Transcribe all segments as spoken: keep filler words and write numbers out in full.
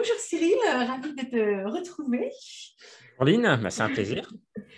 bonjour Cyril, euh, ravie de te retrouver. Pauline, bah, c'est un plaisir.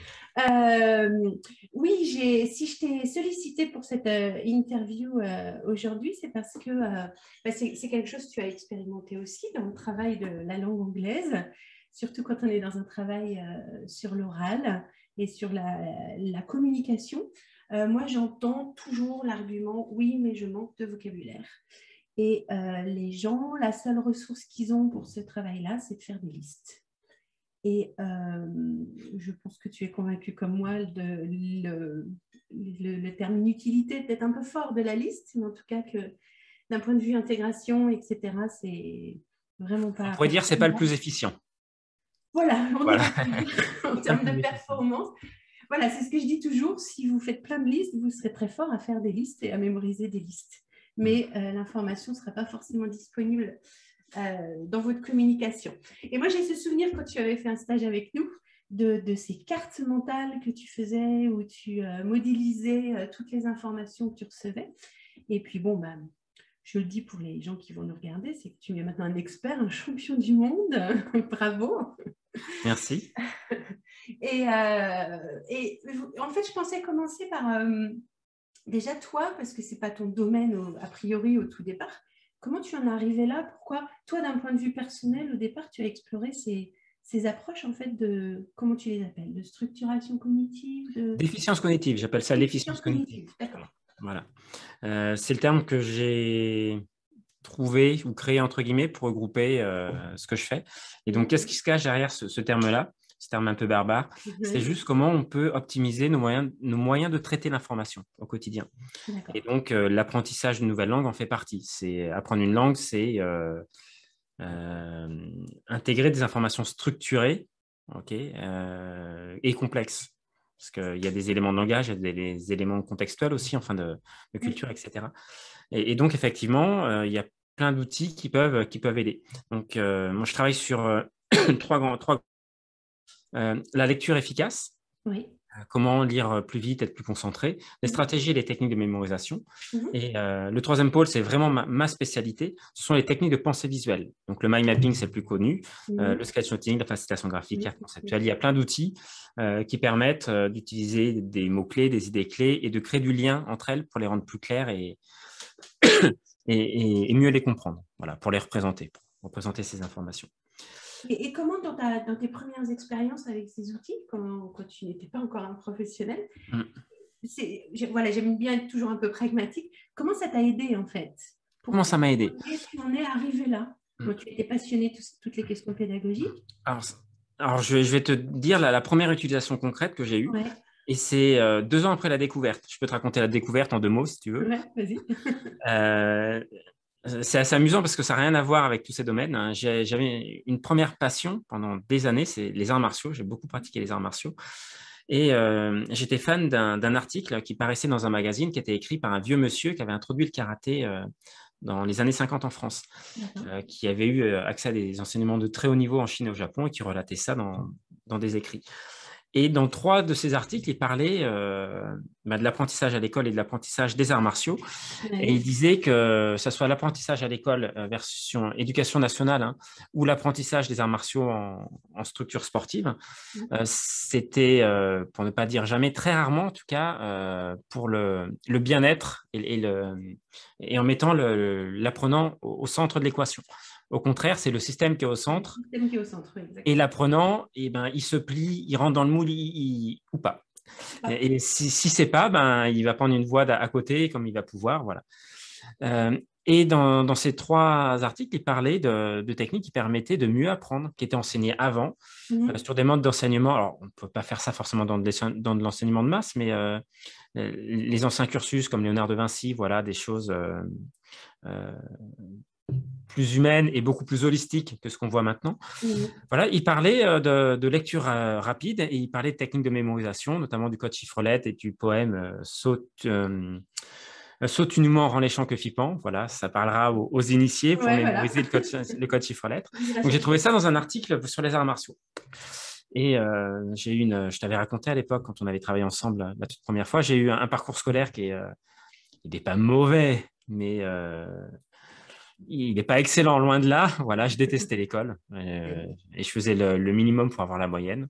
Euh, oui, j'ai, si je t'ai sollicité pour cette euh, interview euh, aujourd'hui, c'est parce que euh, bah, c'est, c'est quelque chose que tu as expérimenté aussi dans le travail de la langue anglaise, surtout quand on est dans un travail euh, sur l'oral et sur la, la communication. Euh, moi, j'entends toujours l'argument, oui, mais je manque de vocabulaire. Et euh, les gens, la seule ressource qu'ils ont pour ce travail-là, c'est de faire des listes. Et euh, je pense que tu es convaincu comme moi de le, le, le terme inutilité peut-être un peu fort de la liste, mais en tout cas que d'un point de vue intégration, et cetera, c'est vraiment On pas pourrait dire que ce n'est pas le performant. plus efficient. Voilà, on Voilà, aurait pu dire en pas le termes de plus efficient. performance. Voilà, c'est ce que je dis toujours. Si vous faites plein de listes, vous serez très fort à faire des listes et à mémoriser des listes. Mm. Mais euh, l'information ne sera pas forcément disponible euh, dans votre communication. Et moi, j'ai ce souvenir quand tu avais fait un stage avec nous de, de ces cartes mentales que tu faisais où tu euh, modélisais euh, toutes les informations que tu recevais. Et puis, bon, bah, je le dis pour les gens qui vont nous regarder, c'est que tu es maintenant un expert, un champion du monde. Bravo. Merci. Et, euh, et, en fait, je pensais commencer par euh, déjà toi, parce que ce n'est pas ton domaine au, a priori au tout départ. Comment tu en es arrivé là? Pourquoi, toi, d'un point de vue personnel, au départ, tu as exploré ces, ces approches, en fait, de, comment tu les appelles? De structuration cognitive, de Déficience cognitive, j'appelle ça l'efficience déficience cognitive. cognitive. D'accord. Voilà. Euh, c'est le terme que j'ai trouvé ou créé, entre guillemets, pour regrouper euh, ce que je fais. Et donc, qu'est-ce qui se cache derrière ce, ce terme-là, ce terme un peu barbare? C'est Oui. juste comment on peut optimiser nos moyens, nos moyens de traiter l'information au quotidien. Et D'accord. donc, euh, l'apprentissage d'une nouvelle langue en fait partie. C'est apprendre une langue, c'est euh, euh, intégrer des informations structurées, ok, euh, et complexes. Parce qu'il y a des éléments de langage, il y a des, des éléments contextuels aussi, enfin de, de Oui. culture, et cetera. Et, et donc, effectivement, euh, il y a plein d'outils qui peuvent, qui peuvent aider. Donc, euh, moi, je travaille sur euh, trois grands, trois, euh, la lecture efficace, Oui. comment lire plus vite, être plus concentré, les Mhm. stratégies et les techniques de mémorisation. Mhm. Et euh, le troisième pôle, c'est vraiment ma, ma, spécialité, ce sont les techniques de pensée visuelle. Donc le mind mapping, c'est le plus connu, euh, le Mhm. sketchnoting, la facilitation graphique, Mhm. l'art conceptuel. Il y a plein d'outils euh, qui permettent euh, d'utiliser des mots-clés, des idées clés et de créer du lien entre elles pour les rendre plus claires et, et, et, et mieux les comprendre, voilà, pour les représenter, pour représenter ces informations. Et, et comment, dans, ta, dans tes premières expériences avec ces outils, quand, quand tu n'étais pas encore un professionnel, c'est, voilà, j'aime bien être toujours un peu pragmatique. Comment ça t'a aidé en fait? Comment Pourquoi ça m'a aidé? tu en es arrivé là? Moi, tu étais passionné de toutes les questions pédagogiques. Alors, alors je, je, vais te dire la, la première utilisation concrète que j'ai eue. Ouais, Et c'est euh, deux ans après la découverte. Je peux te raconter la découverte en deux mots, si tu veux. ouais, vas-y. Euh, c'est assez amusant parce que ça n'a rien à voir avec tous ces domaines, hein. J'avais une première passion pendant des années, c'est les arts martiaux. J'ai beaucoup pratiqué les arts martiaux. Et euh, j'étais fan d'un article qui paraissait dans un magazine qui était écrit par un vieux monsieur qui avait introduit le karaté euh, dans les années cinquante en France, euh, qui avait eu accès à des enseignements de très haut niveau en Chine et au Japon et qui relatait ça dans, dans des écrits. Et dans trois de ces articles, il parlait euh, bah, de l'apprentissage à l'école et de l'apprentissage des arts martiaux. Et il Ouais. disait que ce soit l'apprentissage à l'école euh, version éducation nationale hein, ou l'apprentissage des arts martiaux en, en structure sportive, euh, c'était, euh, pour ne pas dire jamais, très rarement en tout cas, euh, pour le, le bien-être et, et, le, et en mettant l'apprenant au, au centre de l'équation. Au contraire, c'est le système qui est au Le centre système qui est au centre, oui, et exactement. l'apprenant, eh ben, il se plie, il rentre dans le moule il, il, ou pas. Ah, Et, et si, si c'est pas, ben, il va prendre une voie à côté comme il va pouvoir. Voilà. Euh, et dans, dans, ces trois articles, il parlait de, de techniques qui permettaient de mieux apprendre, qui étaient enseignées avant, euh, mhm. sur des modes d'enseignement. Alors, on ne peut pas faire ça forcément dans de, dans de l'enseignement de masse, mais euh, les anciens cursus comme Léonard de Vinci, voilà, des choses euh, euh, plus humaines et beaucoup plus holistiques que ce qu'on voit maintenant. Mhm. Voilà, il parlait euh, de, de lecture euh, rapide et il parlait de techniques de mémorisation, notamment du code chiffrelette et du poème euh, Saute. Euh, Saute nullement rend les champs que Fipan. Voilà, ça parlera aux, aux initiés pour Ouais, voilà. mémoriser le code, le code chiffre-lettres. On ira Donc, j'ai trouvé chercher. ça dans un article sur les arts martiaux. Et euh, j'ai eu une, je t'avais raconté à l'époque, quand on avait travaillé ensemble la toute première fois, j'ai eu un, un parcours scolaire qui est, euh, il n'est pas mauvais, mais euh, il n'est pas excellent, loin de là. Voilà, je détestais l'école euh, et je faisais le, le minimum pour avoir la moyenne.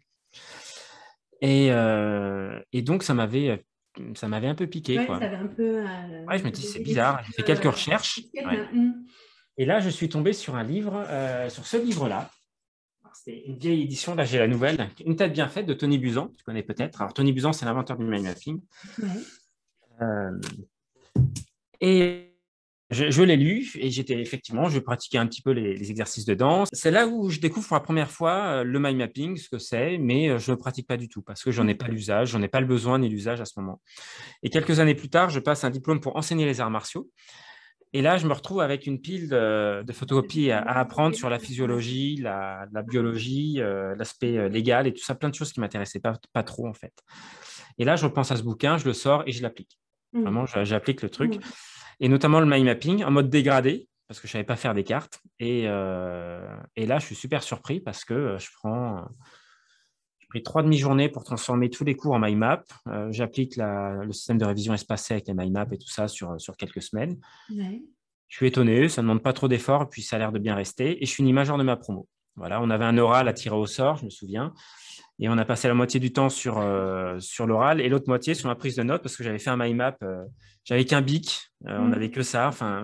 Et, euh, et donc, ça m'avait, ça m'avait un peu piqué, Ouais, ça quoi. avait un peu euh, Ouais, je me dis, c'est donné des bizarre. petites, J'ai fait quelques euh, recherches. étiquettes, Ouais. hein. Mm. Et là, je suis tombé sur un livre, euh, sur ce livre-là. C'est une vieille édition. Là, j'ai la nouvelle. Une tête bien faite de Tony Buzan. Tu connais peut-être. Alors, Tony Buzan, c'est l'inventeur du mind mapping. Ouais. Euh, et je, je l'ai lu et j'étais effectivement, je pratiquais un petit peu les, les exercices de danse. C'est là où je découvre pour la première fois euh, le mind mapping, ce que c'est, mais euh, je ne le pratique pas du tout parce que j'en ai pas l'usage, j'en ai pas le besoin ni l'usage à ce moment. Et quelques années plus tard, je passe un diplôme pour enseigner les arts martiaux. Et là, je me retrouve avec une pile de, de photocopies à, à apprendre sur la physiologie, la, la biologie, euh, l'aspect euh, légal et tout ça, plein de choses qui m'intéressaient pas, pas trop en fait. Et là, je repense à ce bouquin, je le sors et je l'applique. Mm. Vraiment, je- j'applique le truc. Mm. Et notamment le mind mapping en mode dégradé, parce que je ne savais pas faire des cartes. Et, euh, et là, je suis super surpris parce que euh, je prends, j'ai pris trois demi-journées pour transformer tous les cours en mind map. Euh, j'applique la- le système de révision espacée avec les mind maps et tout ça sur, sur quelques semaines. Ouais. Je suis étonné, ça ne demande pas trop d'efforts, et puis ça a l'air de bien rester. Et je finis major de ma promo. Voilà, on avait un oral à tirer au sort, je me souviens. Et on a passé la moitié du temps sur, euh, sur l'oral et l'autre moitié sur ma prise de notes parce que j'avais fait un mind map. Euh, j'avais qu'un bic, euh, on n'avait Mm. que ça. Enfin,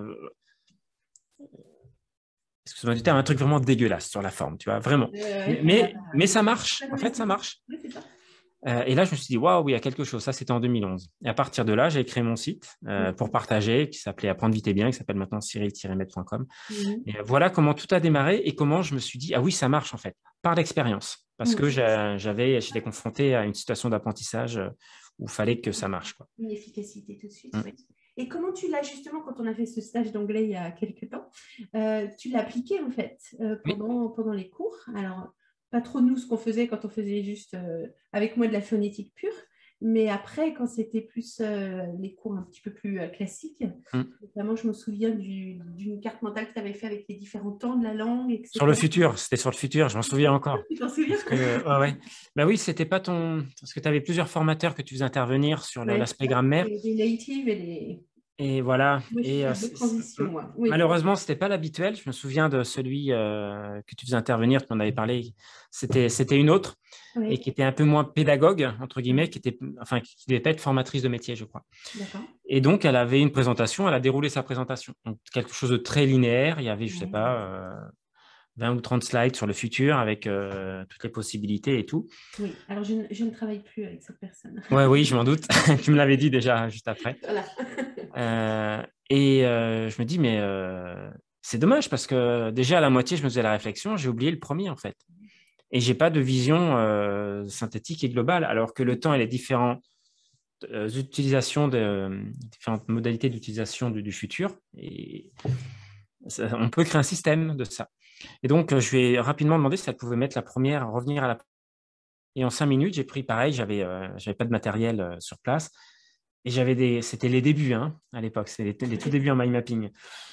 excuse-moi du terme, un truc vraiment dégueulasse sur la forme, tu vois, vraiment. Euh, ouais, Mais, ça va mais, mais ça marche, pas en dans fait, ça l'esthétique. marche. Oui, c'est ça. Euh, et là, je me suis dit, waouh, il y a quelque chose. Ça, c'était en deux mille onze. Et à partir de là, j'ai créé mon site euh, pour partager, qui s'appelait Apprendre vite et bien, qui s'appelle maintenant cyril tiret med point com. Mm. Et voilà comment tout a démarré et comment je me suis dit, ah oui, ça marche en fait, par l'expérience. Parce que Mm. j'avais, j'étais confronté à une situation d'apprentissage euh, où il fallait que ça marche, quoi. Une efficacité tout de suite, Mm. oui. Et comment tu l'as justement, quand on a fait ce stage d'anglais il y a quelques temps, euh, tu l'as appliqué en fait euh, Oui. pendant, pendant les cours. Alors, pas trop nous ce qu'on faisait quand on faisait juste euh, avec moi de la phonétique pure, mais après, quand c'était plus euh, les cours un petit peu plus euh, classiques, Mm. notamment je me souviens du- d'une carte mentale que tu avais fait avec les différents temps de la langue, Sur le et cetera. futur, c'était sur le futur, je m'en souviens encore. Tu t'en souviens? Parce que, ouais, ouais. Bah oui, c'était pas ton. Parce que tu avais plusieurs formateurs que tu faisais intervenir sur le- Ouais, c'est l'aspect ça. grammaire. Les, les natives et les... Et voilà. Moi, j'ai Et fait euh, deux c'est- c'est- transitions, moi. Oui. malheureusement, c'était pas l'habituel. Je me souviens de celui euh, que tu faisais intervenir, tu en avais parlé. C'était, c'était une autre et Oui. qui était un peu moins pédagogue, entre guillemets, Ouais. qui était, enfin, qui devait pas être formatrice de métier, je crois. D'accord. Et donc, elle avait une présentation, elle a déroulé sa présentation. Donc, quelque chose de très linéaire. Il y avait, je sais Ouais. pas, euh, vingt ou trente slides sur le futur avec euh, toutes les possibilités et tout. Oui, alors je, ne- je ne travaille plus avec cette personne. Ouais, oui, je m'en doute. Tu me l'avais dit déjà juste après. Voilà. Euh, et euh, je me dis, mais euh, c'est dommage parce que déjà à la moitié, je me faisais la réflexion, j'ai oublié le premier en fait. Et j'ai pas de vision euh, synthétique et globale, alors que le temps et les différentes euh, utilisations de différentes modalités d'utilisation du, du futur, et ça- on peut créer un système de ça. Et donc, euh, je lui ai rapidement demandé si elle pouvait mettre la première, revenir à la. Et en cinq minutes, j'ai pris pareil, j'avais euh, j'avais pas de matériel euh, sur place. Et j'avais des, c'était les débuts hein, à l'époque, c'était les, les tout débuts en mind mapping.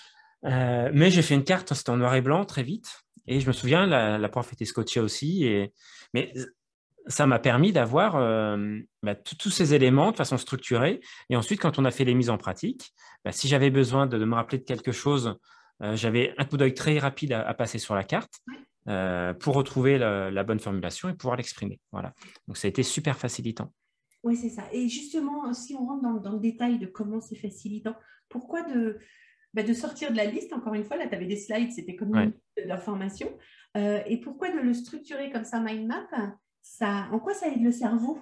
Euh, mais j'ai fait une carte, c'était en noir et blanc très vite. Et je me souviens, la, la prof était scotchée aussi. Et, mais ça m'a permis d'avoir euh, bah, tous ces éléments de façon structurée. Et ensuite, quand on a fait les mises en pratique, bah, si j'avais besoin de, de me rappeler de quelque chose, euh, j'avais un coup d'œil très rapide à, à passer sur la carte euh, pour retrouver la, la bonne formulation et pouvoir l'exprimer. Voilà. Donc, ça a été super facilitant. Oui, c'est ça. Et justement, si on rentre dans, dans le détail de comment c'est facilitant, pourquoi de, bah, de sortir de la liste, encore une fois, là, tu avais des slides, c'était comme une Ouais. liste d'informations. Euh, et pourquoi de le structurer comme ça, mind map, ça, en quoi ça aide le cerveau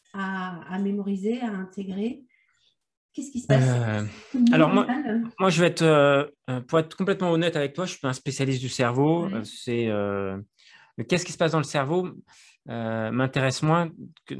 à, à mémoriser, à intégrer? Qu'est-ce qui se passe? Euh, Au niveau alors moi, mental. moi, je vais être, euh, euh, pour être complètement honnête avec toi, je suis pas un spécialiste du cerveau. Euh, Ouais. c'est euh, mais qu'est-ce qui se passe dans le cerveau euh, m'intéresse moins que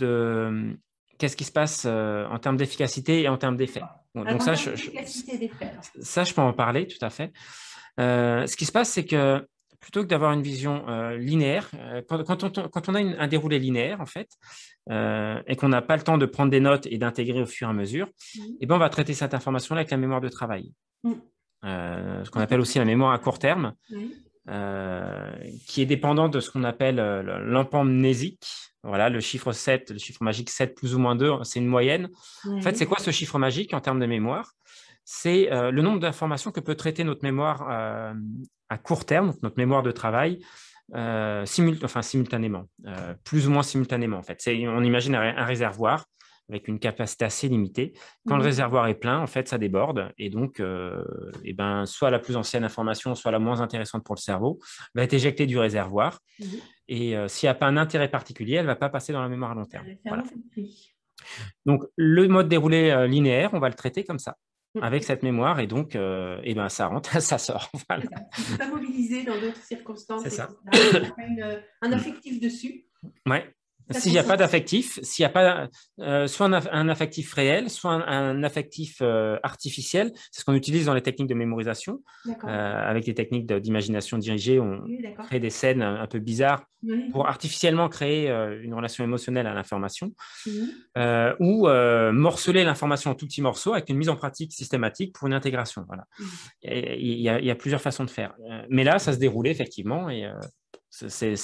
de qu'est-ce qui se passe euh, en termes d'efficacité et en termes d'effet. Bon, Alors, donc en ça, termes je, je- d'efficacité des faits, alors. ça, je peux en parler tout à fait. Euh, ce qui se passe, c'est que plutôt que d'avoir une vision euh, linéaire, euh, quand, quand on, quand on a une- un déroulé linéaire, en fait, euh, et qu'on n'a pas le temps de prendre des notes et d'intégrer au fur et à mesure, Mhm. eh ben, on va traiter cette information-là avec la mémoire de travail, Mhm. euh, ce qu'on appelle aussi la mémoire à court terme, Oui. euh, qui est dépendante de ce qu'on appelle euh, l'empamnésique. Voilà, le chiffre sept, le chiffre magique sept plus ou moins deux, c'est une moyenne. En fait, Oui. c'est quoi ce chiffre magique en termes de mémoire? c'est euh, le nombre d'informations que peut traiter notre mémoire euh, à court terme, notre mémoire de travail, euh, simul enfin, simultanément, euh, plus ou moins simultanément en fait. On imagine un, un réservoir avec une capacité assez limitée. Quand mmh. le réservoir est plein, en fait, ça déborde. Et donc, euh, et ben, soit la plus ancienne information, soit la moins intéressante pour le cerveau, va être éjectée du réservoir. Mmh. Et euh, s'il n'y a pas un intérêt particulier, elle ne va pas passer dans la mémoire à long terme. Voilà. Donc, le mode déroulé euh, linéaire, on va le traiter comme ça, mmh. avec cette mémoire. Et donc, euh, et ben, ça rentre, ça sort. Voilà. Ça ne peut pas mobiliser dans d'autres circonstances. C'est ça. Il y a une, un affectif dessus. Ouais. S'il n'y a pas d'affectif, s'il n'y a pas euh, soit un, un affectif réel, soit un, un affectif euh, artificiel, c'est ce qu'on utilise dans les techniques de mémorisation. Euh, avec des techniques d'imagination dirigée, on oui, crée des scènes un, un peu bizarres oui. pour artificiellement créer euh, une relation émotionnelle à l'information, oui. euh, ou euh, morceler l'information en tout petits morceaux avec une mise en pratique systématique pour une intégration. Voilà. Oui. Il, y a, il y a plusieurs façons de faire. Mais là, ça se déroulait effectivement et euh, c'est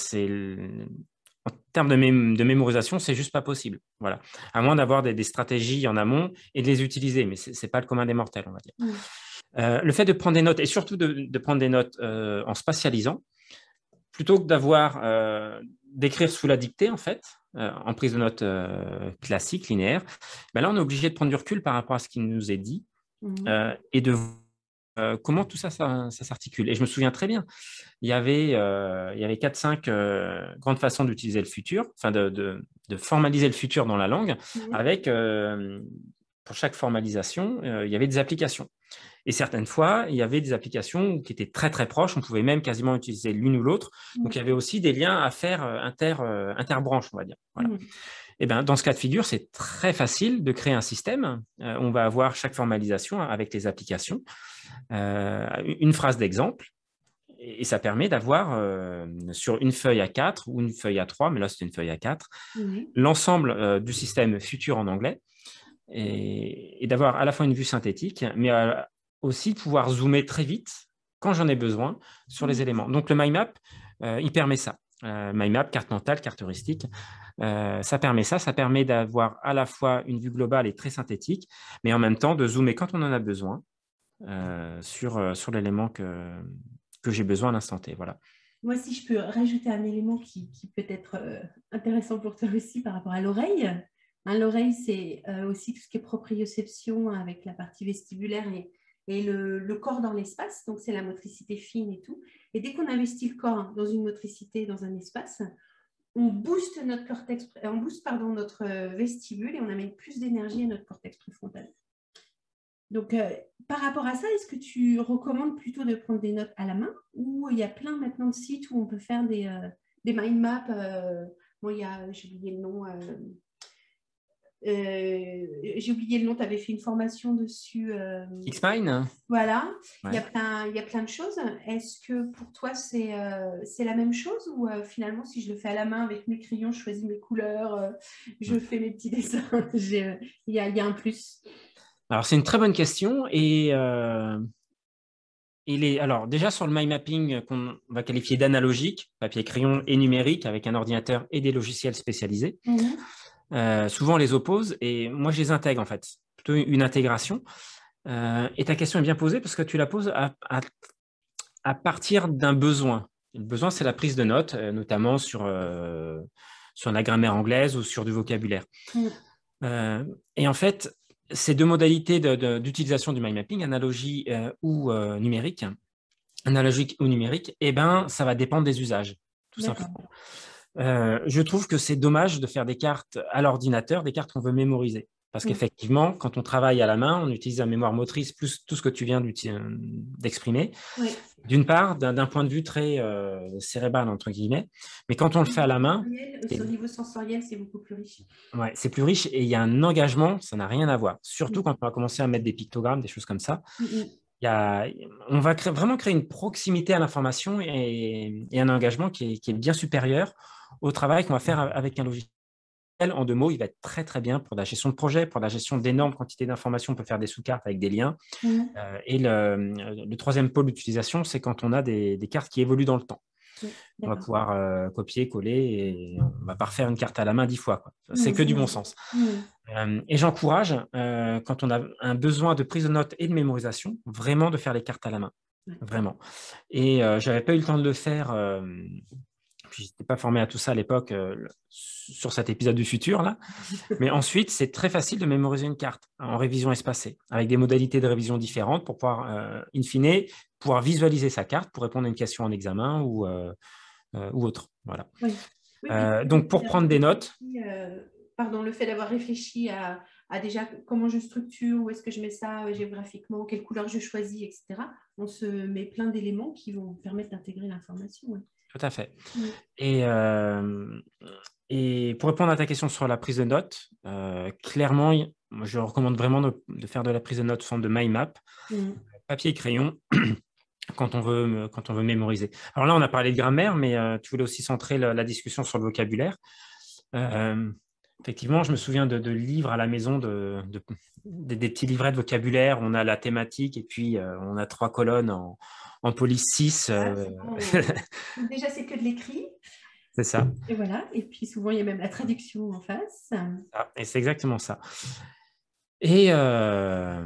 en termes de, mé de mémorisation, c'est juste pas possible. Voilà. À moins d'avoir des, des stratégies en amont et de les utiliser, mais ce n'est pas le commun des mortels, on va dire. Mmh. Euh, le fait de prendre des notes, et surtout de, de prendre des notes euh, en spatialisant, plutôt que d'avoir euh, d'écrire sous la dictée, en fait, euh, en prise de notes euh, classique, linéaire, ben là, on est obligé de prendre du recul par rapport à ce qui nous est dit mmh. euh, et de Euh, comment tout ça, ça, ça s'articule. Et je me souviens très bien, il y avait, euh, il y avait quatre cinq euh, grandes façons d'utiliser le futur, enfin de, de, de formaliser le futur dans la langue, mmh. avec, euh, pour chaque formalisation, euh, il y avait des applications. Et certaines fois, il y avait des applications qui étaient très, très proches, on pouvait même quasiment utiliser l'une ou l'autre. Mmh. Donc, il y avait aussi des liens à faire inter, euh, interbranches, on va dire. Voilà. Mmh. Et ben, dans ce cas de figure, c'est très facile de créer un système. Euh, on va avoir chaque formalisation avec les applications, euh, une phrase d'exemple, et ça permet d'avoir euh, sur une feuille A quatre ou une feuille A trois, mais là c'est une feuille A quatre, mmh. l'ensemble euh, du système futur en anglais, et, et d'avoir à la fois une vue synthétique, mais euh, aussi pouvoir zoomer très vite, quand j'en ai besoin, sur mmh. les éléments. Donc le mind map, euh, il permet ça. Euh, mind map, carte mentale, carte heuristique, euh, ça permet ça, ça permet d'avoir à la fois une vue globale et très synthétique, mais en même temps de zoomer quand on en a besoin euh, sur, euh, sur l'élément que, que j'ai besoin à l'instant T. Voilà. Moi, si je peux rajouter un élément qui, qui peut être euh, intéressant pour toi aussi par rapport à l'oreille. Hein, l'oreille, c'est euh, aussi tout ce qui est proprioception avec la partie vestibulaire et, et le, le corps dans l'espace. Donc, c'est la motricité fine et tout. Et dès qu'on investit le corps dans une motricité, dans un espace, on booste notre cortex, on booste pardon, notre vestibule et on amène plus d'énergie à notre cortex préfrontal. Donc, euh, par rapport à ça, est-ce que tu recommandes plutôt de prendre des notes à la main ou il y a plein maintenant de sites où on peut faire des, euh, des mind maps euh, bon, il y a, j'ai oublié le nom, euh, euh, j'ai oublié le nom, tu avais fait une formation dessus. Euh, X-Mine. Voilà, ouais. il, y a plein, il y a plein de choses. Est-ce que pour toi, c'est euh, c'est la même chose ou euh, finalement, si je le fais à la main avec mes crayons, je choisis mes couleurs, euh, je fais mes petits dessins, il y a, il y a un plus? Alors, c'est une très bonne question. Et, euh, et les, alors, déjà, sur le mind mapping qu'on va qualifier d'analogique, papier, crayon et numérique, avec un ordinateur et des logiciels spécialisés, mmh. euh, souvent on les oppose. Et moi, je les intègre, en fait. Plutôt une intégration. Euh, et ta question est bien posée parce que tu la poses à, à, à partir d'un besoin. Le besoin, c'est la prise de notes, euh, notamment sur, euh, sur la grammaire anglaise ou sur du vocabulaire. Mmh. Euh, et en fait, ces deux modalités d'utilisation du mind mapping, analogie euh, ou euh, numérique, analogique ou numérique, eh ben, ça va dépendre des usages, tout simplement. Euh, je trouve que c'est dommage de faire des cartes à l'ordinateur, des cartes qu'on veut mémoriser. Parce qu'effectivement, quand on travaille à la main, on utilise la mémoire motrice plus tout ce que tu viens d'exprimer. Oui. D'une part, d'un point de vue très euh, cérébral, entre guillemets. Mais quand on le fait à la main… Sur le niveau sensoriel, c'est beaucoup plus riche. Oui, c'est plus riche et il y a un engagement, ça n'a rien à voir. Surtout mmh. quand on va commencer à mettre des pictogrammes, des choses comme ça. Mmh. Il y a, on va créer, vraiment créer une proximité à l'information et, et un engagement qui est, qui est bien supérieur au travail qu'on va faire avec un logiciel. En deux mots, il va être très très bien pour la gestion de projet, pour la gestion d'énormes quantités d'informations. On peut faire des sous-cartes avec des liens. Mmh. Euh, et le, le troisième pôle d'utilisation, c'est quand on a des, des cartes qui évoluent dans le temps. Oui, On va d'accord. pouvoir euh, copier, coller et on ne va pas refaire une carte à la main dix fois, quoi. C'est Mmh, que du bon mmh, sens. mmh. Euh, et j'encourage, euh, quand on a un besoin de prise de notes et de mémorisation, vraiment de faire les cartes à la main. Ouais. Vraiment. Et euh, je n'avais pas eu le temps de le faire. Euh, puis je n'étais pas formé à tout ça à l'époque euh, sur cet épisode du futur, là. Mais ensuite, c'est très facile de mémoriser une carte en révision espacée, avec des modalités de révision différentes pour pouvoir, euh, in fine, pouvoir visualiser sa carte pour répondre à une question en examen ou, euh, euh, ou autre. Voilà. Oui, oui, puis Euh, le donc, fait pour d'avoir prendre des notes, réfléchi, euh, pardon, le fait d'avoir réfléchi à, à déjà comment je structure, où est-ce que je mets ça euh, géographiquement, quelle couleur je choisis, et cetera. On se met plein d'éléments qui vont permettre d'intégrer l'information. Ouais. tout à fait. Mm. Et, euh, et pour répondre à ta question sur la prise de notes, euh, clairement, moi, je recommande vraiment de, de faire de la prise de notes sous forme de mind map, Mm. papier et crayon, quand on veut, quand on veut mémoriser. Alors là, on a parlé de grammaire, mais euh, tu voulais aussi centrer la, la discussion sur le vocabulaire. Euh, effectivement, je me souviens de, de livres à la maison, de, de- des, des petits livrets de vocabulaire. On a la thématique et puis euh, on a trois colonnes en, en police six. Voilà, euh, souvent, on- déjà, c'est que de l'écrit. c'est ça. Et voilà. Et puis souvent, il y a même la traduction en face. Ah, et c'est exactement ça. Et, euh,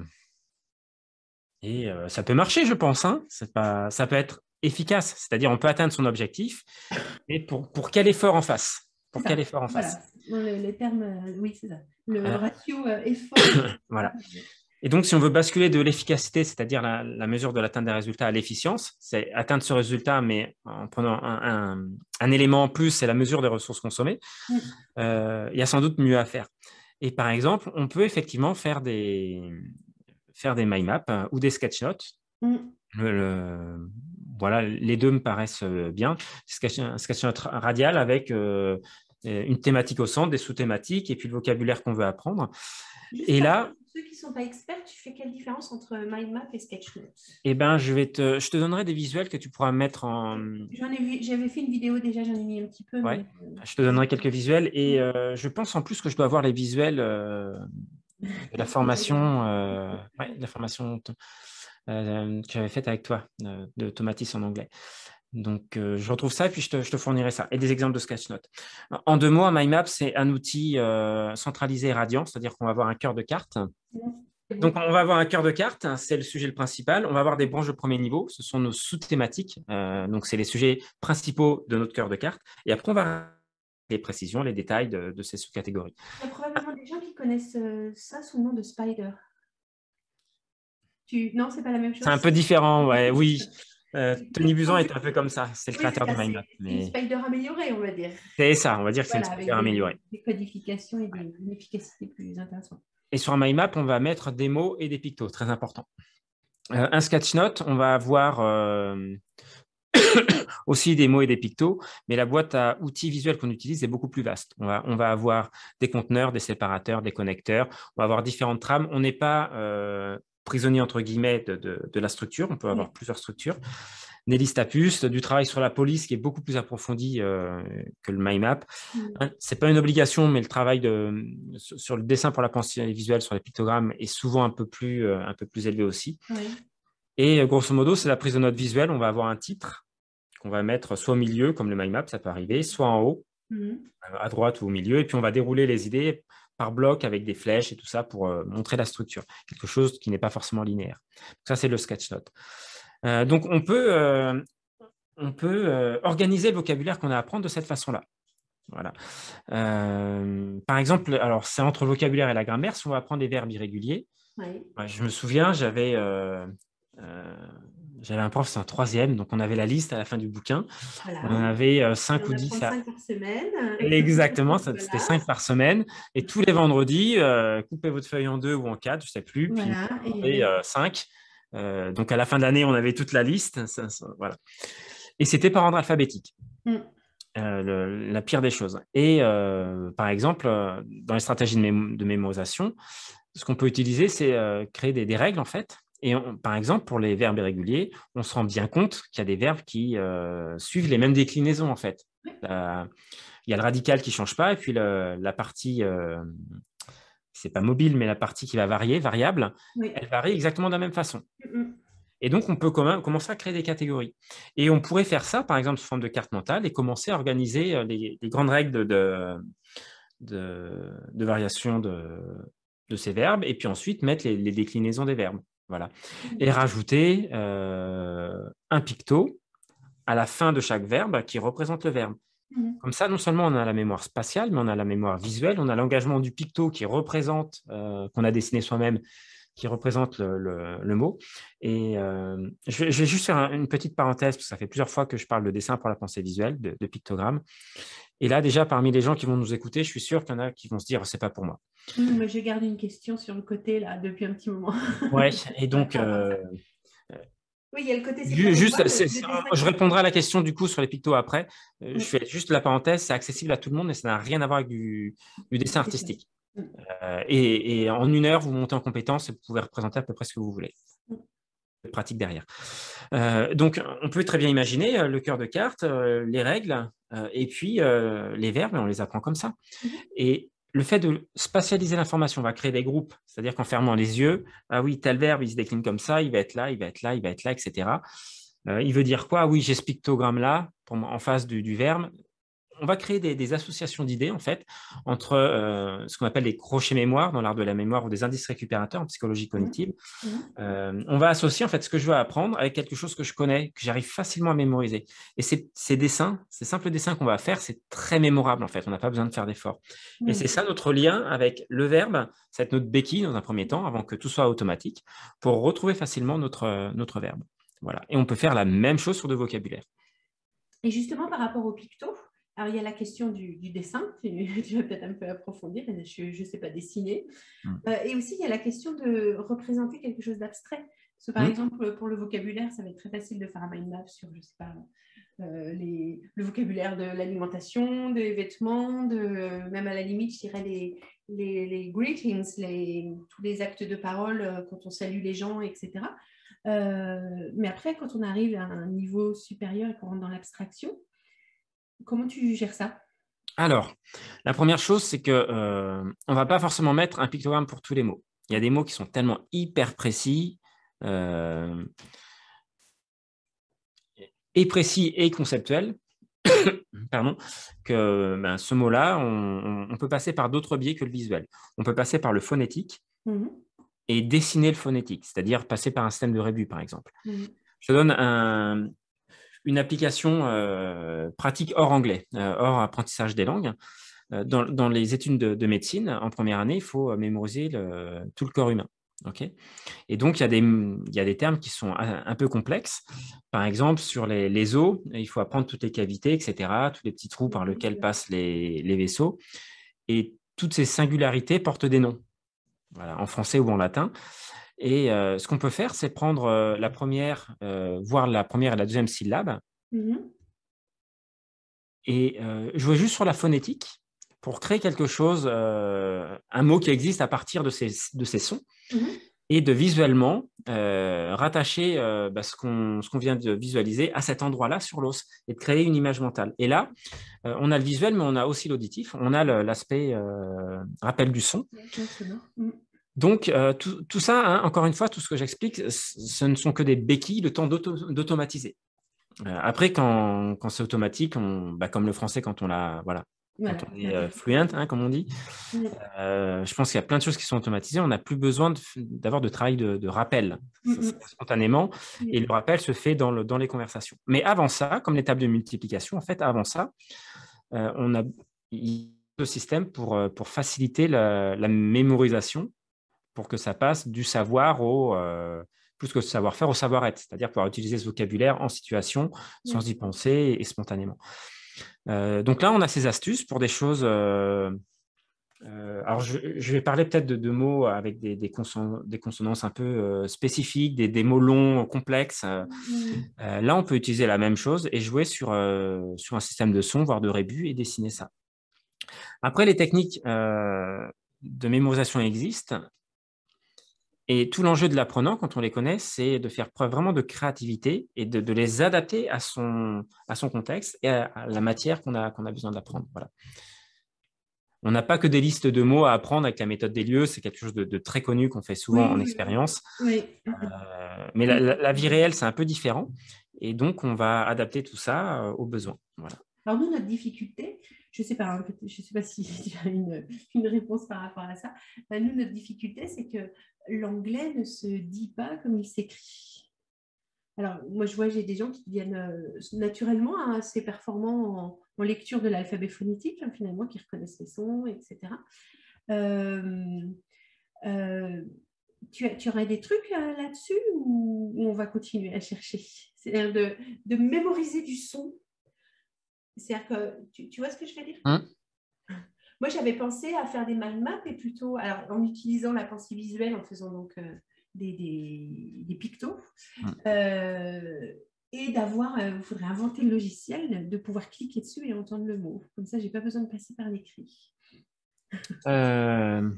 et euh, ça peut marcher, je pense. Hein. C'est pas, ça peut être efficace. C'est-à-dire, on peut atteindre son objectif. Mais pour, pour quel effort en face? C'est Pour quel ça. effort en face? Voilà. Dans les, les termes, euh, oui, c'est ça. Le Euh, ratio euh, effort. voilà. Et donc, si on veut basculer de l'efficacité, c'est-à-dire la, la mesure de l'atteinte des résultats, à l'efficience, c'est atteindre ce résultat, mais en prenant un, un- un élément en plus, c'est la mesure des ressources consommées, Mm. euh, il y a sans doute mieux à faire. Et par exemple, on peut effectivement faire des, faire des mind maps euh, ou des sketch notes. Mm. Le- le- voilà, les deux me paraissent euh, bien. Sketch, un sketch note radial avec euh, une thématique au centre, des sous-thématiques et puis le vocabulaire qu'on veut apprendre. Juste Et pour là, ceux qui ne sont pas experts, tu fais quelle différence entre mind map et sketchnote? eh ben, je vais te, je te donnerai des visuels que tu pourras mettre en. J'en ai vu, j'avais fait une vidéo déjà, j'en ai mis un petit peu, Ouais, mais euh, je te donnerai quelques visuels et mm. euh, je pense en plus que je dois avoir les visuels euh, de la Déjà, il y a- formation, euh, ouais, de la formation euh, que j'avais faite avec toi, euh, de Tomatis en anglais. Donc, euh, je retrouve ça et puis je te, je te fournirai ça. Et des exemples de sketch notes. En deux mots, un mind map, c'est un outil euh, centralisé et radiant, c'est-à-dire qu'on va avoir un cœur de carte. C'est Donc, beau. on va avoir un cœur de carte, hein, c'est le sujet le principal. On va avoir des branches de premier niveau, ce sont nos sous-thématiques. Euh, donc, c'est les sujets principaux de notre cœur de carte. Et après, on va les précisions, les détails de, de ces sous-catégories. Il y a probablement des gens qui connaissent euh, ça sous le nom de Spider. Tu... Non, c'est pas la même C'est un chose. peu différent, ouais, oui. Euh, C'est Tony plus Buzan est pointu. un peu comme ça, c'est le Oui, c'est créateur du ça, mind map. c'est une Mais Spider améliorée, on va dire. c'est ça, on va dire que c'est une Voilà, Spider avec des, améliorée. des codifications et des, une efficacité plus intéressante. Et sur un mind map, on va mettre des mots et des pictos, très important. Euh, un sketch note, on va avoir euh, aussi des mots et des pictos, mais la boîte à outils visuels qu'on utilise est beaucoup plus vaste. On va, on va avoir des conteneurs, des séparateurs, des connecteurs, on va avoir différentes trames. On n'est pas euh, prisonnier, entre guillemets, de, de, de la structure, on peut avoir Oui. plusieurs structures. Des listes à puces, du travail sur la police qui est beaucoup plus approfondi euh, que le mind map. Mm. Ce n'est pas une obligation, mais le travail de, sur le dessin pour la pensée visuelle, sur les pictogrammes, est souvent un peu plus, euh, un peu plus élevé aussi. Oui. Et euh, grosso modo, c'est la prise de notes visuelle. On va avoir un titre qu'on va mettre soit au milieu, comme le mind map, ça peut arriver, soit en haut, Mm. à droite ou au milieu. Et puis, on va dérouler les idées par bloc avec des flèches et tout ça pour euh, montrer la structure. Quelque chose qui n'est pas forcément linéaire. Ça, c'est le sketch note. Euh, donc, on peut, euh, on peut euh, organiser le vocabulaire qu'on a à apprendre de cette façon-là. Voilà. Euh, par exemple, alors c'est entre le vocabulaire et la grammaire, si on va apprendre des verbes irréguliers. Oui. Ouais, je me souviens, j'avais euh, euh, j'avais un prof, c'est en troisième, donc on avait la liste à la fin du bouquin. Voilà. On en avait euh, Et cinq on ou apprend dix. À... cinq par semaine. Exactement, ça- c'était Voilà. cinq par semaine. Et tous les vendredis, euh, coupez votre feuille en deux ou en quatre, je ne sais plus, puis Voilà. Et il y et, avait... euh, cinq. Euh, donc à la fin de l'année, on avait toute la liste. Ça, ça, voilà. Et c'était par ordre alphabétique. Mm. Euh, le, la pire des choses. Et euh, par exemple, euh, dans les stratégies de, mémo de mémorisation, ce qu'on peut utiliser, c'est euh, créer des, des règles, en fait. Et on, par exemple, pour les verbes irréguliers, on se rend bien compte qu'il y a des verbes qui euh, suivent les mêmes déclinaisons, en fait. Euh, il y a le radical qui ne change pas, et puis le, la partie, euh, c'est pas mobile, mais la partie qui va varier, variable, Oui. elle varie exactement de la même façon. Mm. Et donc, on peut commencer à créer des catégories. Et on pourrait faire ça, par exemple, sous forme de carte mentale et commencer à organiser les, les grandes règles de, de, de, de variation de, de ces verbes et puis ensuite mettre les, les déclinaisons des verbes. Voilà. Et rajouter euh, un picto à la fin de chaque verbe qui représente le verbe. Comme ça, non seulement on a la mémoire spatiale, mais on a la mémoire visuelle, on a l'engagement du picto qui représente, euh, qu'on a dessiné soi-même, qui représente le, le, le mot. Et euh, je, vais, je vais juste faire un, une petite parenthèse, parce que ça fait plusieurs fois que je parle de dessin pour la pensée visuelle, de, de pictogramme. Et là, déjà, parmi les gens qui vont nous écouter, je suis sûr qu'il y en a qui vont se dire, c'est pas pour moi. Mmh, mais je garde une question sur le côté, là, depuis un petit moment. Ouais, et donc... Euh, oui, il y a le côté, c'est pas juste, moi, le, c'est, le c'est, dessin je répondrai à la question du coup sur les pictos après. Euh, oui. Je fais juste la parenthèse, c'est accessible à tout le monde, mais ça n'a rien à voir avec du, du dessin artistique. Mmh. Euh, et, et en une heure, vous montez en compétence et vous pouvez représenter à peu près ce que vous voulez. Mmh. Pratique derrière. Euh, donc, on peut très bien imaginer euh, le cœur de carte, euh, les règles, euh, et puis euh, les verbes, on les apprend comme ça. Mmh. Et le fait de spatialiser l'information, on va créer des groupes, c'est-à-dire qu'en fermant les yeux, ah oui, tel verbe, il se décline comme ça, il va être là, il va être là, il va être là, et cetera. Euh, il veut dire quoi? Ah oui, j'ai ce pictogramme-là en face du, du verbe. On va créer des, des associations d'idées, en fait, entre euh, ce qu'on appelle les crochets mémoire dans l'art de la mémoire ou des indices récupérateurs en psychologie cognitive. Mmh. Euh, on va associer, en fait, ce que je veux apprendre avec quelque chose que je connais, que j'arrive facilement à mémoriser. Et ces, ces dessins, ces simples dessins qu'on va faire, c'est très mémorable, en fait. On n'a pas besoin de faire d'efforts. Mmh. Et c'est ça notre lien avec le verbe, ça va être notre béquille dans un premier temps, avant que tout soit automatique, pour retrouver facilement notre, notre verbe. Voilà. Et on peut faire la même chose sur le vocabulaire. Et justement, par rapport au picto, alors, il y a la question du, du dessin, tu, tu vas peut-être un peu approfondir, je ne sais pas dessiner. Mmh. Euh, et aussi, il y a la question de représenter quelque chose d'abstrait. Parce que, par mmh. exemple, pour le vocabulaire, ça va être très facile de faire un mind map sur, je ne sais pas, euh, les, le vocabulaire de l'alimentation, des vêtements, de, même à la limite, je dirais les, les, les greetings, les, tous les actes de parole quand on salue les gens, et cetera. Euh, mais après, quand on arrive à un niveau supérieur et qu'on rentre dans l'abstraction, comment tu gères ça? Alors, la première chose, c'est qu'on euh, ne va pas forcément mettre un pictogramme pour tous les mots. Il y a des mots qui sont tellement hyper précis, euh, et précis et conceptuels, pardon, que ben, ce mot-là, on, on peut passer par d'autres biais que le visuel. On peut passer par le phonétique mmh. et dessiner le phonétique, c'est-à-dire passer par un système de rébus, par exemple. Mmh. Je te donne un, une application euh, pratique hors anglais, euh, hors apprentissage des langues. Euh, dans, dans les études de, de médecine, en première année, il faut mémoriser le, tout le corps humain. Okay, et donc, il y, a des, il y a des termes qui sont un, un peu complexes. Par exemple, sur les, les os, il faut apprendre toutes les cavités, et cetera, tous les petits trous par lesquels passent les, les vaisseaux. Et toutes ces singularités portent des noms, voilà, en français ou en latin. Et euh, ce qu'on peut faire, c'est prendre euh, la première, euh, voir la première et la deuxième syllabe, mm-hmm. et euh, jouer juste sur la phonétique pour créer quelque chose, euh, un mot qui existe à partir de ces, de ces sons, mm-hmm. et de visuellement euh, rattacher euh, bah, ce qu'on ce qu'on vient de visualiser à cet endroit-là sur l'os et de créer une image mentale. Et là, euh, on a le visuel, mais on a aussi l'auditif, on a l'aspect euh, rappel du son. Mm-hmm. Donc, euh, tout, tout ça, hein, encore une fois, tout ce que j'explique, ce ne sont que des béquilles, le temps d'automatiser. Euh, après, quand, quand c'est automatique, on, bah, comme le français, quand on l'a, voilà, voilà, quand on est euh, fluent, hein, comme on dit, oui. euh, je pense qu'il y a plein de choses qui sont automatisées. On n'a plus besoin d'avoir de, de travail de, de rappel. Mm-hmm. Ça se fait spontanément, mm-hmm. et le rappel se fait dans, le, dans les conversations. Mais avant ça, comme les tables de multiplication, en fait, avant ça, euh, on a le système pour, pour faciliter la, la mémorisation, pour que ça passe du savoir au, euh, plus que savoir-faire, au savoir-être, c'est-à-dire pouvoir utiliser ce vocabulaire en situation, sans oui. y penser et, et spontanément. Euh, donc là, on a ces astuces pour des choses... Euh, euh, alors, je, je vais parler peut-être de, de mots avec des, des, conson des consonances un peu euh, spécifiques, des, des mots longs, complexes. Mmh. Euh, là, on peut utiliser la même chose et jouer sur, euh, sur un système de son, voire de rébus, et dessiner ça. Après, les techniques euh, de mémorisation existent. Et tout l'enjeu de l'apprenant, quand on les connaît, c'est de faire preuve vraiment de créativité et de, de les adapter à son, à son contexte et à, à la matière qu'on a, qu'on a besoin d'apprendre. Voilà. on n'a pas que des listes de mots à apprendre avec la méthode des lieux. C'est quelque chose de, de très connu qu'on fait souvent Oui, en oui, expérience. oui. Euh, mais la, la, la vie réelle, c'est un peu différent. Et donc, on va adapter tout ça euh, aux besoins. Voilà. Alors, nous, notre difficulté, je ne sais pas, hein, je sais pas si tu as une, une réponse par rapport à ça. Ben, nous, notre difficulté, c'est que l'anglais ne se dit pas comme il s'écrit. Alors, moi, je vois, j'ai des gens qui deviennent euh, naturellement hein, assez performants en, en lecture de l'alphabet phonétique, hein, finalement, qui reconnaissent les sons, et cetera. Euh, euh, tu, as, tu aurais des trucs euh, là-dessus ou, ou on va continuer à chercher? C'est-à-dire de, de mémoriser du son. C'est-à-dire que, tu, tu vois ce que je veux dire? Hum. Moi, j'avais pensé à faire des mind maps et plutôt, alors, en utilisant la pensée visuelle, en faisant donc euh, des, des, des pictos, Hum. euh, et d'avoir, il euh, faudrait inventer le logiciel, de pouvoir cliquer dessus et entendre le mot. Comme ça, je n'ai pas besoin de passer par l'écrit. Euh...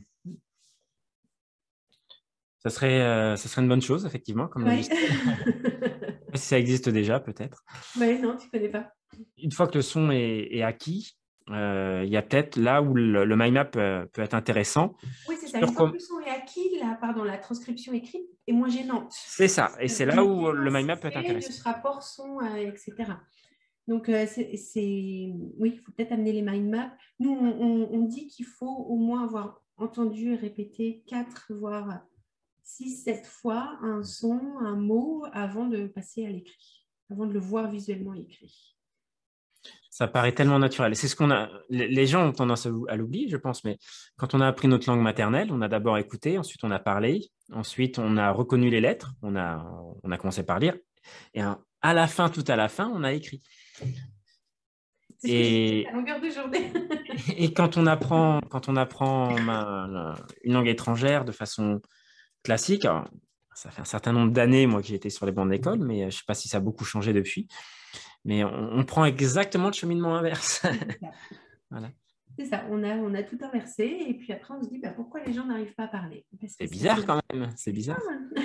Ça serait, euh, ça serait une bonne chose, effectivement, comme Ouais. logiciel. Si ça existe déjà, peut-être. Oui, non, tu ne connais pas. Une fois que le son est, est acquis, euh, il y a peut-être là où le, le mind map euh, peut être intéressant. Oui, c'est ça. Une fois que le son est acquis, la, pardon, la transcription écrite est moins gênante. C'est ça. Et c'est là où le mind map peut être intéressant. De ce rapport son, euh, et cetera. Donc, euh, c'est, c'est... oui, il faut peut-être amener les mind maps. Nous, on, on, on dit qu'il faut au moins avoir entendu et répété quatre, voire six, sept fois un son, un mot avant de passer à l'écrit, avant de le voir visuellement écrit. Ça paraît tellement naturel. C'est ce qu'on a. Les gens ont tendance à l'oublier, je pense, mais quand on a appris notre langue maternelle, on a d'abord écouté, ensuite on a parlé, ensuite on a reconnu les lettres, on a, on a commencé par lire, et à la fin, tout à la fin, on a écrit. C'est ce et... que je dis à longueur de journée. Et quand on apprend, quand on apprend ma, une langue étrangère de façon classique, alors, ça fait un certain nombre d'années, moi, que j'ai été sur les bancs d'école, mais je ne sais pas si ça a beaucoup changé depuis. Mais on, on prend exactement le cheminement inverse. Voilà. C'est ça, on a, on a tout inversé et puis après on se dit bah, pourquoi les gens n'arrivent pas à parler. C'est bizarre quand même, c'est bizarre.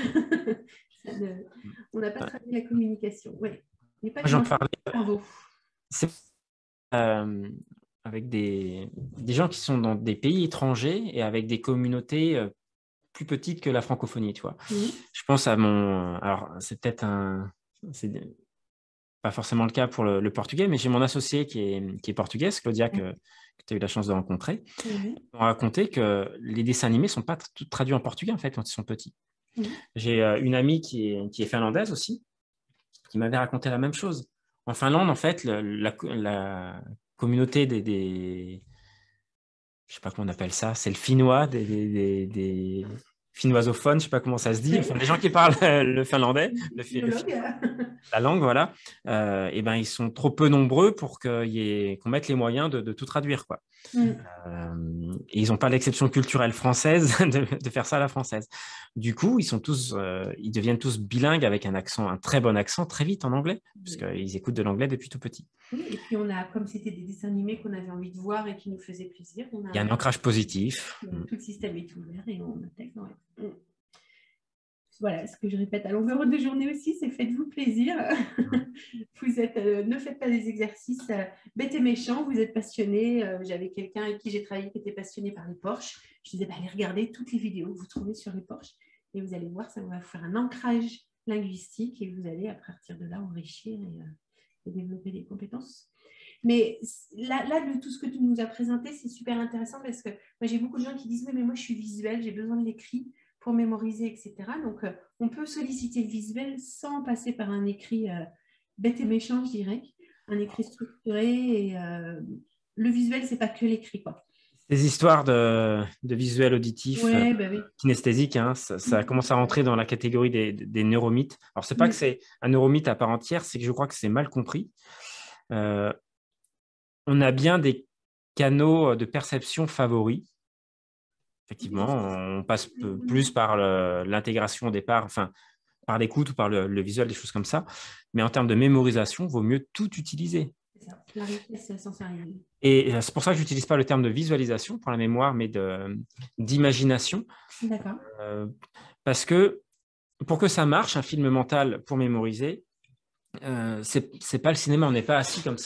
ne... On n'a pas travaillé la communication. Ouais. Moi, j'en parlais c'est, euh, avec des, des gens qui sont dans des pays étrangers et avec des communautés euh, plus petites que la francophonie, tu vois. Mmh. Je pense à mon... Alors, c'est peut-être un... C'est pas forcément le cas pour le, le portugais, mais j'ai mon associé qui est, qui est portugaise, Claudia, que, que tu as eu la chance de rencontrer. Mmh. Ils m'ont raconté que les dessins animés ne sont pas tous traduits en portugais, en fait, quand ils sont petits. Mmh. J'ai euh, une amie qui est, qui est finlandaise aussi, qui m'avait raconté la même chose. En Finlande, en fait, le, la, la communauté des, des... Je ne sais pas comment on appelle ça, c'est le finnois, des... des, des, des finnoisophones, je ne sais pas comment ça se dit, enfin, les gens qui parlent le finlandais, le, le, la langue, voilà, euh, et ben, ils sont trop peu nombreux pour qu'il y ait, qu'on mette les moyens de, de tout traduire, quoi. Mm. Euh, et ils n'ont pas l'exception culturelle française de, de faire ça à la française. Du coup, ils sont tous, euh, ils deviennent tous bilingues avec un accent, un très bon accent, très vite en anglais, parce qu'ils écoutent de l'anglais depuis tout petit. Oui, et puis on a, comme c'était des dessins animés qu'on avait envie de voir et qui nous faisaient plaisir, on a, il y a un ancrage positif. Tout le système est ouvert et on intègre. Ouais. Voilà, ce que je répète à longueur de journée aussi, c'est faites-vous plaisir. Vous êtes, euh, ne faites pas des exercices euh, bêtes et méchants, vous êtes passionné. Euh, J'avais quelqu'un avec qui j'ai travaillé qui était passionné par les Porsche. Je disais, bah, allez regarder toutes les vidéos que vous trouvez sur les Porsche et vous allez voir, ça va vous faire un ancrage linguistique et vous allez, à partir de là, enrichir et, euh, et développer des compétences. Mais là, là, de tout ce que tu nous as présenté, c'est super intéressant parce que moi, j'ai beaucoup de gens qui disent, oui, mais moi, je suis visuel, j'ai besoin de l'écrit pour mémoriser, et cetera. Donc, euh, on peut solliciter le visuel sans passer par un écrit euh, bête et méchant, je dirais, un écrit structuré. Et, euh, le visuel, c'est pas que l'écrit, quoi. Ces histoires de, de visuel auditif, ouais, bah oui. kinesthésique, hein, ça, ça mmh. commence à rentrer dans la catégorie des, des neuromythes. Alors, c'est pas mmh. que c'est un neuromythe à part entière, c'est que je crois que c'est mal compris. Euh, on a bien des canaux de perception favoris. Effectivement, on passe plus par l'intégration au départ, enfin, par l'écoute ou par le, le visuel, des choses comme ça. Mais en termes de mémorisation, il vaut mieux tout utiliser. C'est ça, la richesse sensorielle. Et c'est pour ça que je n'utilise pas le terme de visualisation pour la mémoire, mais d'imagination. D'accord. Euh, parce que pour que ça marche, un film mental pour mémoriser, euh, c'est pas le cinéma, on n'est pas assis comme ça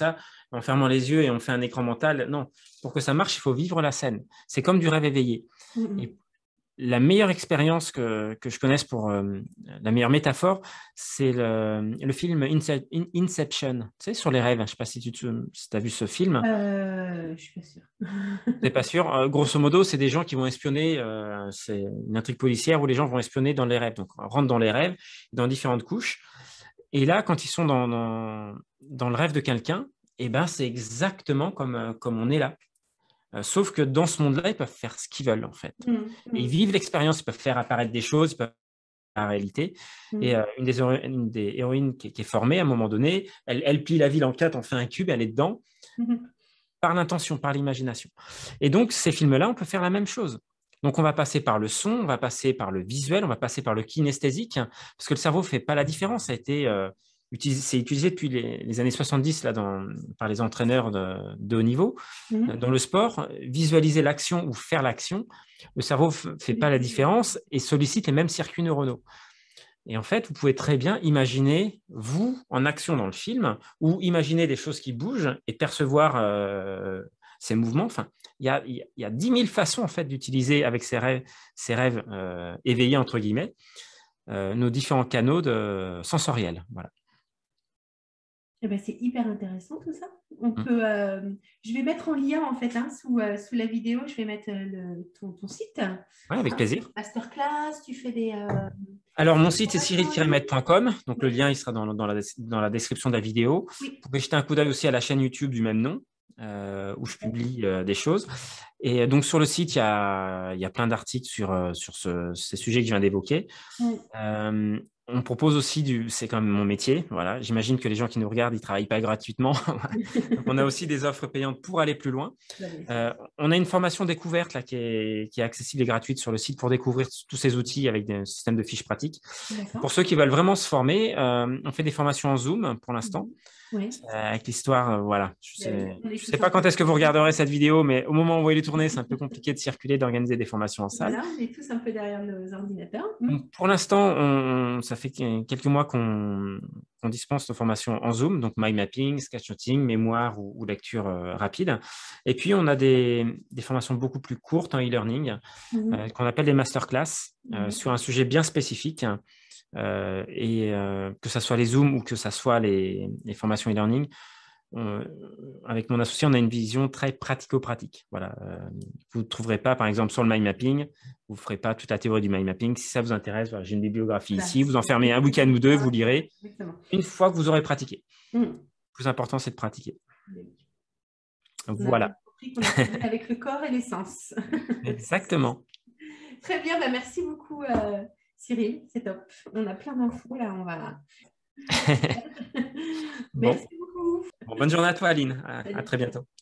en fermant les yeux et on fait un écran mental. Non, pour que ça marche, il faut vivre la scène. C'est comme du rêve éveillé. Mm-hmm. Et la meilleure expérience que, que je connaisse pour euh, la meilleure métaphore, c'est le, le film Inception, tu sais, sur les rêves. Je ne sais pas si tu si as vu ce film. Euh, je ne suis pas sûre. Tu n'es pas sûr. Euh, grosso modo, c'est des gens qui vont espionner. Euh, c'est une intrigue policière où les gens vont espionner dans les rêves. Donc, on rentre dans les rêves, dans différentes couches. Et là, quand ils sont dans, dans, dans le rêve de quelqu'un, eh ben, c'est exactement comme, comme on est là. Euh, sauf que dans ce monde-là, ils peuvent faire ce qu'ils veulent, en fait. Mmh, Et ils mmh. vivent l'expérience, ils peuvent faire apparaître des choses, ils peuvent faire la réalité. Mmh. Et euh, une, des une des héroïnes qui est, qui est formée, à un moment donné, elle, elle plie la ville en quatre, en fait un cube, elle est dedans, Mmh. par l'intention, par l'imagination. Et donc, ces films-là, on peut faire la même chose. Donc, on va passer par le son, on va passer par le visuel, on va passer par le kinesthésique, parce que le cerveau ne fait pas la différence. Ça a été... Euh, c'est utilisé depuis les, les années soixante-dix là, dans, par les entraîneurs de, de haut niveau. Mmh. Dans le sport, visualiser l'action ou faire l'action, le cerveau ne fait pas la différence et sollicite les mêmes circuits neuronaux. Et en fait, vous pouvez très bien imaginer, vous, en action dans le film, ou imaginer des choses qui bougent et percevoir euh, ces mouvements. Enfin, il y a, il y a dix mille façons en fait, d'utiliser avec ces rêves, ces rêves euh, éveillés, entre guillemets, euh, nos différents canaux de, sensoriels. Voilà. Eh ben, c'est hyper intéressant tout ça. On Mmh. peut, euh, je vais mettre en lien en fait hein, sous, euh, sous la vidéo, je vais mettre euh, le, ton, ton site. Ouais, avec plaisir. Masterclass, tu fais des... Euh... Alors, mon site, c'est cyril tiret maître point com. Donc, le lien, il sera dans, dans, la, dans la description de la vidéo. Oui. Vous pouvez jeter un coup d'œil aussi à la chaîne YouTube du même nom, euh, où je publie euh, des choses. Et donc, sur le site, il y a, il y a plein d'articles sur, euh, sur ce, ces sujets que je viens d'évoquer. Oui. Euh, on propose aussi du... C'est quand même mon métier. Voilà. J'imagine que les gens qui nous regardent, ils ne travaillent pas gratuitement. Donc, on a aussi des offres payantes pour aller plus loin. Euh, on a une formation découverte là, qui, est, qui est accessible et gratuite sur le site pour découvrir tous ces outils avec des systèmes de fiches pratiques. Pour ceux qui veulent vraiment se former, euh, on fait des formations en Zoom pour l'instant. Oui. Euh, avec l'histoire, euh, voilà. Je ne sais, oui, je sais pas quand est-ce que vous regarderez cette vidéo, mais au moment où vous allez tourner, c'est un peu compliqué de circuler, d'organiser des formations en salle. Voilà, on est tous un peu derrière nos ordinateurs. Donc, pour l'instant, on, ça fait quelques mois qu'on qu dispense nos formations en Zoom, donc mind mapping, sketchnoting, mémoire ou, ou lecture euh, rapide. Et puis, on a des, des formations beaucoup plus courtes en e-learning mmh. euh, qu'on appelle des masterclass euh, mmh. sur un sujet bien spécifique. Euh, et euh, que ce soit les Zooms ou que ce soit les, les formations e-learning, euh, avec mon associé, on a une vision très pratico-pratique. Voilà. Euh, vous ne trouverez pas, par exemple, sur le mind mapping, vous ne ferez pas toute la théorie du mind mapping. Si ça vous intéresse, voilà, j'ai une bibliographie voilà. ici. Vous enfermez un week-end ou deux, vous lirez. Exactement. Une fois que vous aurez pratiqué. Mmh. Le plus important, c'est de pratiquer. On voilà. On a avec le corps et les sens. Exactement. Très bien, bah merci beaucoup. Euh... Cyril, c'est top. On a plein d'infos là, on va. Bon. Merci beaucoup. Bon, bonne journée à toi, Aline. À, à très bientôt.